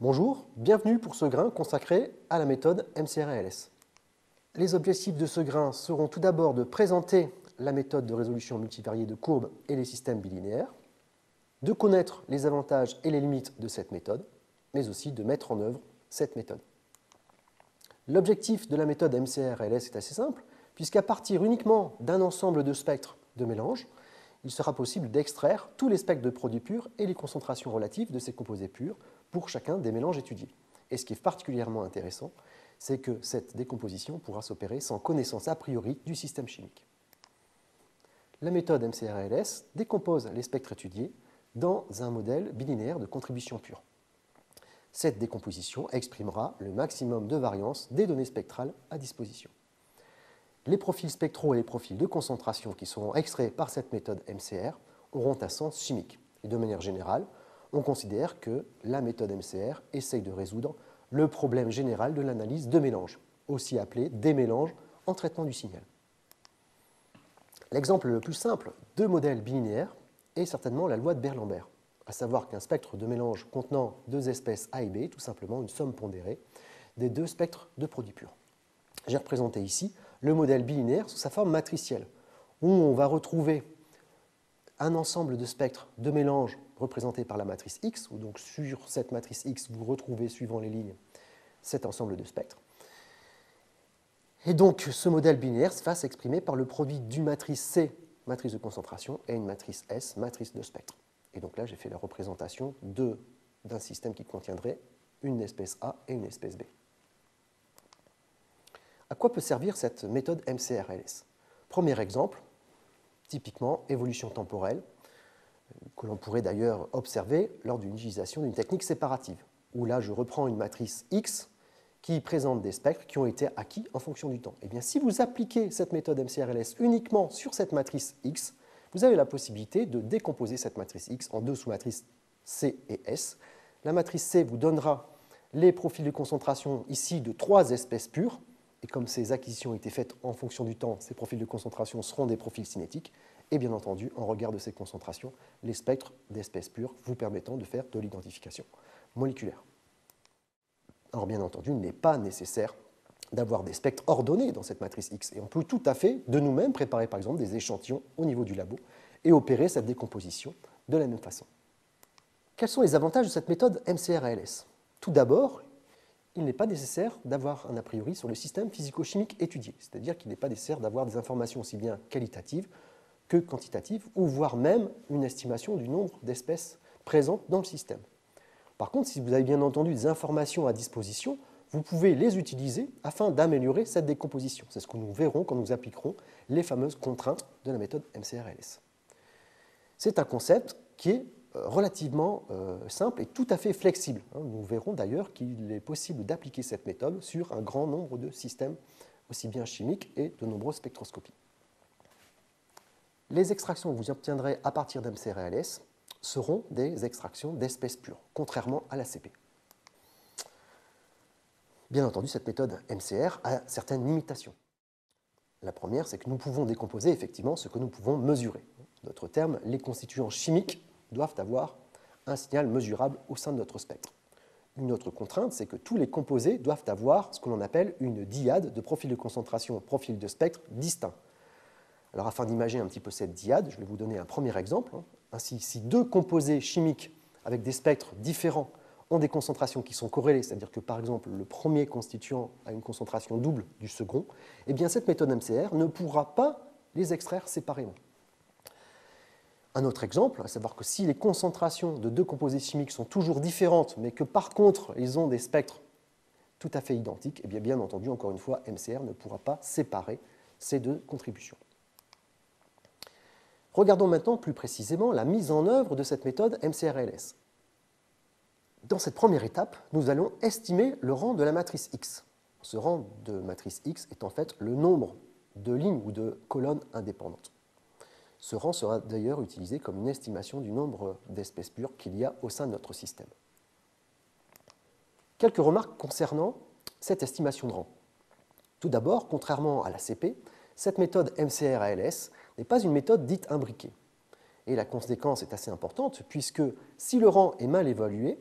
Bonjour, bienvenue pour ce grain consacré à la méthode MCR-ALS. Les objectifs de ce grain seront tout d'abord de présenter la méthode de résolution multivariée de courbes et les systèmes bilinéaires, de connaître les avantages et les limites de cette méthode, mais aussi de mettre en œuvre cette méthode. L'objectif de la méthode MCR-ALS est assez simple, puisqu'à partir uniquement d'un ensemble de spectres de mélange, il sera possible d'extraire tous les spectres de produits purs et les concentrations relatives de ces composés purs pour chacun des mélanges étudiés. Et ce qui est particulièrement intéressant, c'est que cette décomposition pourra s'opérer sans connaissance a priori du système chimique. La méthode MCR-ALS décompose les spectres étudiés dans un modèle bilinéaire de contribution pure. Cette décomposition exprimera le maximum de variance des données spectrales à disposition. Les profils spectraux et les profils de concentration qui seront extraits par cette méthode MCR auront un sens chimique. Et de manière générale, on considère que la méthode MCR essaye de résoudre le problème général de l'analyse de mélange, aussi appelé démélange en traitement du signal. L'exemple le plus simple de modèle bilinéaire est certainement la loi de Beer-Lambert, à savoir qu'un spectre de mélange contenant deux espèces A et B est tout simplement une somme pondérée des deux spectres de produits purs. J'ai représenté ici le modèle bilinéaire sous sa forme matricielle, où on va retrouver un ensemble de spectres de mélange représentés par la matrice X, où donc sur cette matrice X, vous retrouvez, suivant les lignes, cet ensemble de spectres. Et donc, ce modèle bilinéaire va s'exprimer par le produit d'une matrice C, matrice de concentration, et une matrice S, matrice de spectre. Et donc là, j'ai fait la représentation d'un système qui contiendrait une espèce A et une espèce B. À quoi peut servir cette méthode MCR-ALS? Premier exemple, typiquement évolution temporelle, que l'on pourrait d'ailleurs observer lors d'une utilisation d'une technique séparative, où là je reprends une matrice X qui présente des spectres qui ont été acquis en fonction du temps. Et bien, si vous appliquez cette méthode MCR-ALS uniquement sur cette matrice X, vous avez la possibilité de décomposer cette matrice X en deux sous-matrices C et S. La matrice C vous donnera les profils de concentration ici de trois espèces pures, et comme ces acquisitions ont été faites en fonction du temps, ces profils de concentration seront des profils cinétiques, et bien entendu, en regard de ces concentrations, les spectres d'espèces pures vous permettant de faire de l'identification moléculaire. Alors bien entendu, il n'est pas nécessaire d'avoir des spectres ordonnés dans cette matrice X, et on peut tout à fait, de nous-mêmes, préparer par exemple des échantillons au niveau du labo et opérer cette décomposition de la même façon. Quels sont les avantages de cette méthode MCR-ALS? Tout d'abord, il n'est pas nécessaire d'avoir un a priori sur le système physico-chimique étudié, c'est-à-dire qu'il n'est pas nécessaire d'avoir des informations aussi bien qualitatives que quantitatives, ou voire même une estimation du nombre d'espèces présentes dans le système. Par contre, si vous avez bien entendu des informations à disposition, vous pouvez les utiliser afin d'améliorer cette décomposition. C'est ce que nous verrons quand nous appliquerons les fameuses contraintes de la méthode MCR-ALS. C'est un concept qui est relativement simple et tout à fait flexible. Nous verrons d'ailleurs qu'il est possible d'appliquer cette méthode sur un grand nombre de systèmes, aussi bien chimiques et de nombreuses spectroscopies. Les extractions que vous obtiendrez à partir d'MCR-ALS seront des extractions d'espèces pures, contrairement à l'ACP. Bien entendu, cette méthode MCR a certaines limitations. La première, c'est que nous pouvons décomposer effectivement ce que nous pouvons mesurer. En d'autres termes, les constituants chimiques doivent avoir un signal mesurable au sein de notre spectre. Une autre contrainte, c'est que tous les composés doivent avoir ce que l'on appelle une dyade de profil de concentration, profil de spectre distinct. Alors afin d'imaginer un petit peu cette dyade, je vais vous donner un premier exemple. Ainsi, si deux composés chimiques avec des spectres différents ont des concentrations qui sont corrélées, c'est-à-dire que par exemple le premier constituant a une concentration double du second, eh bien cette méthode MCR ne pourra pas les extraire séparément. Un autre exemple, à savoir que si les concentrations de deux composés chimiques sont toujours différentes, mais que par contre ils ont des spectres tout à fait identiques, eh bien entendu, encore une fois, MCR ne pourra pas séparer ces deux contributions. Regardons maintenant plus précisément la mise en œuvre de cette méthode MCR-ALS. Dans cette première étape, nous allons estimer le rang de la matrice X. Ce rang de matrice X est en fait le nombre de lignes ou de colonnes indépendantes. Ce rang sera d'ailleurs utilisé comme une estimation du nombre d'espèces pures qu'il y a au sein de notre système. Quelques remarques concernant cette estimation de rang. Tout d'abord, contrairement à l'ACP, cette méthode MCR-ALS n'est pas une méthode dite imbriquée. Et la conséquence est assez importante, puisque si le rang est mal évalué,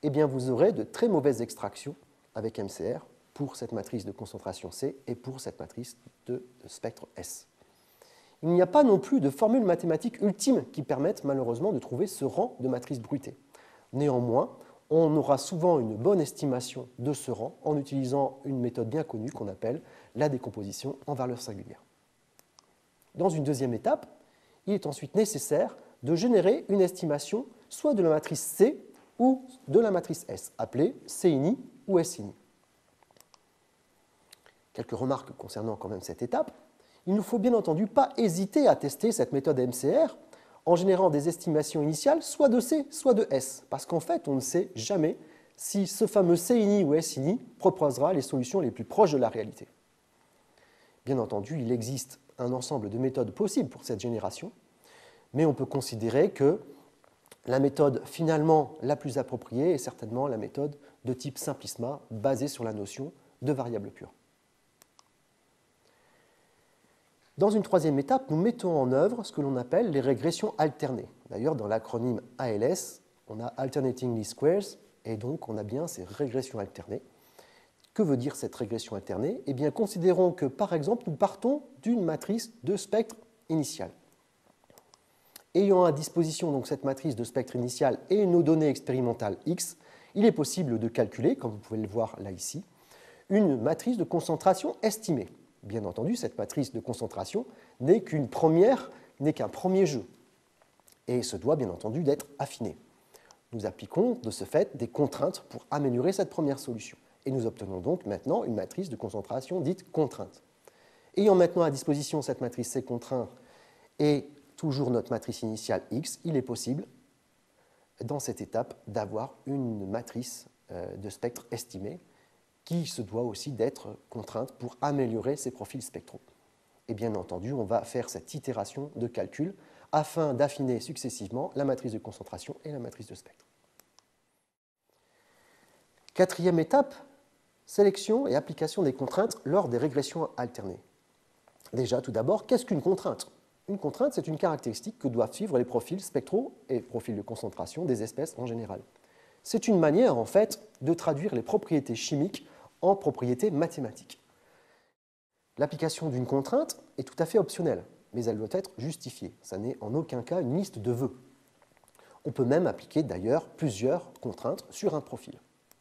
eh bien vous aurez de très mauvaises extractions avec MCR pour cette matrice de concentration C et pour cette matrice de spectre S. Il n'y a pas non plus de formule mathématique ultime qui permette malheureusement de trouver ce rang de matrice bruitée. Néanmoins, on aura souvent une bonne estimation de ce rang en utilisant une méthode bien connue qu'on appelle la décomposition en valeurs singulières. Dans une deuxième étape, il est ensuite nécessaire de générer une estimation soit de la matrice C ou de la matrice S, appelée CINI ou SINI. Quelques remarques concernant quand même cette étape. Il ne faut bien entendu pas hésiter à tester cette méthode MCR en générant des estimations initiales soit de C, soit de S, parce qu'en fait, on ne sait jamais si ce fameux CINI ou SINI proposera les solutions les plus proches de la réalité. Bien entendu, il existe un ensemble de méthodes possibles pour cette génération, mais on peut considérer que la méthode finalement la plus appropriée est certainement la méthode de type simplisma, basée sur la notion de variable pure. Dans une troisième étape, nous mettons en œuvre ce que l'on appelle les régressions alternées. D'ailleurs, dans l'acronyme ALS, on a Alternating Least Squares, et donc on a bien ces régressions alternées. Que veut dire cette régression alternée? Eh bien, considérons que, par exemple, nous partons d'une matrice de spectre initial. Ayant à disposition donc cette matrice de spectre initial et nos données expérimentales X, il est possible de calculer, comme vous pouvez le voir là ici, une matrice de concentration estimée. Bien entendu, cette matrice de concentration n'est qu'un premier jeu et se doit bien entendu d'être affinée. Nous appliquons de ce fait des contraintes pour améliorer cette première solution et nous obtenons donc maintenant une matrice de concentration dite contrainte. Ayant maintenant à disposition cette matrice C contrainte et toujours notre matrice initiale X, il est possible dans cette étape d'avoir une matrice de spectre estimée qui se doit aussi d'être contrainte pour améliorer ses profils spectraux. Et bien entendu, on va faire cette itération de calcul afin d'affiner successivement la matrice de concentration et la matrice de spectre. Quatrième étape, sélection et application des contraintes lors des régressions alternées. Déjà, tout d'abord, qu'est-ce qu'une contrainte? Une contrainte, c'est une caractéristique que doivent suivre les profils spectraux et profils de concentration des espèces en général. C'est une manière, en fait, de traduire les propriétés chimiques en propriétés mathématiques. L'application d'une contrainte est tout à fait optionnelle, mais elle doit être justifiée. Ça n'est en aucun cas une liste de vœux. On peut même appliquer d'ailleurs plusieurs contraintes sur un profil.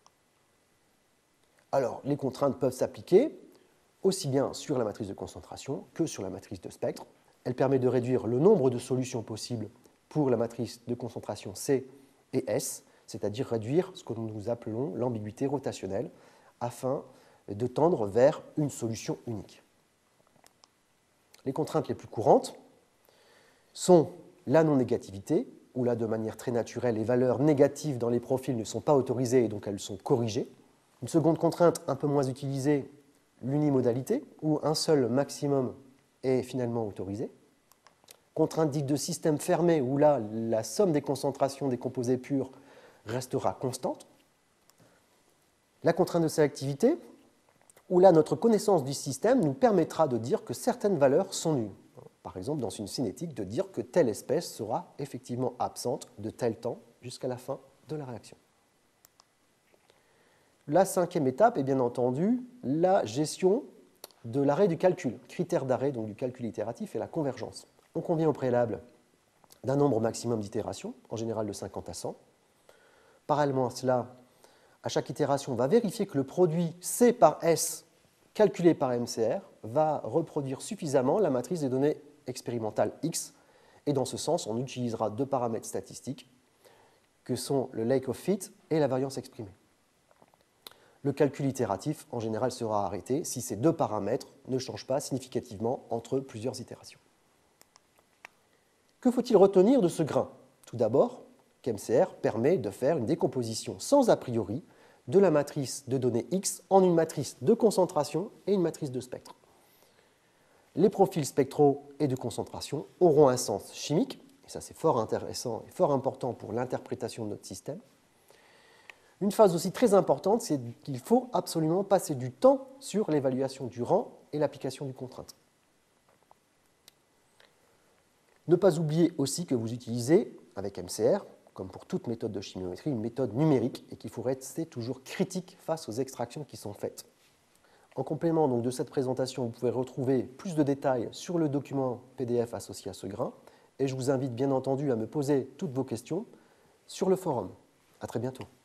Alors, les contraintes peuvent s'appliquer aussi bien sur la matrice de concentration que sur la matrice de spectre. Elle permet de réduire le nombre de solutions possibles pour la matrice de concentration C et S, c'est-à-dire réduire ce que nous appelons l'ambiguïté rotationnelle, afin de tendre vers une solution unique. Les contraintes les plus courantes sont la non-négativité, où là, de manière très naturelle, les valeurs négatives dans les profils ne sont pas autorisées et donc elles sont corrigées. Une seconde contrainte un peu moins utilisée, l'unimodalité, où un seul maximum est finalement autorisé. Contrainte dite de système fermé, où là, la somme des concentrations des composés purs restera constante. La contrainte de sélectivité, où là, notre connaissance du système nous permettra de dire que certaines valeurs sont nulles. Par exemple, dans une cinétique, de dire que telle espèce sera effectivement absente de tel temps jusqu'à la fin de la réaction. La cinquième étape est bien entendu la gestion de l'arrêt du calcul, critère d'arrêt donc du calcul itératif et la convergence. On convient au préalable d'un nombre maximum d'itérations, en général de 50 à 100. Parallèlement à cela, à chaque itération, on va vérifier que le produit C par S calculé par MCR va reproduire suffisamment la matrice des données expérimentales X. Et dans ce sens, on utilisera deux paramètres statistiques que sont le lake of fit et la variance exprimée. Le calcul itératif, en général, sera arrêté si ces deux paramètres ne changent pas significativement entre plusieurs itérations. Que faut-il retenir de ce grain? Tout d'abord, qu'MCR permet de faire une décomposition sans a priori de la matrice de données X en une matrice de concentration et une matrice de spectre. Les profils spectraux et de concentration auront un sens chimique, et ça c'est fort intéressant et fort important pour l'interprétation de notre système. Une phase aussi très importante, c'est qu'il faut absolument passer du temps sur l'évaluation du rang et l'application du contrainte. Ne pas oublier aussi que vous utilisez, avec MCR, comme pour toute méthode de chimiométrie, une méthode numérique et qu'il faut rester toujours critique face aux extractions qui sont faites. En complément donc, de cette présentation, vous pouvez retrouver plus de détails sur le document PDF associé à ce grain et je vous invite bien entendu à me poser toutes vos questions sur le forum. À très bientôt.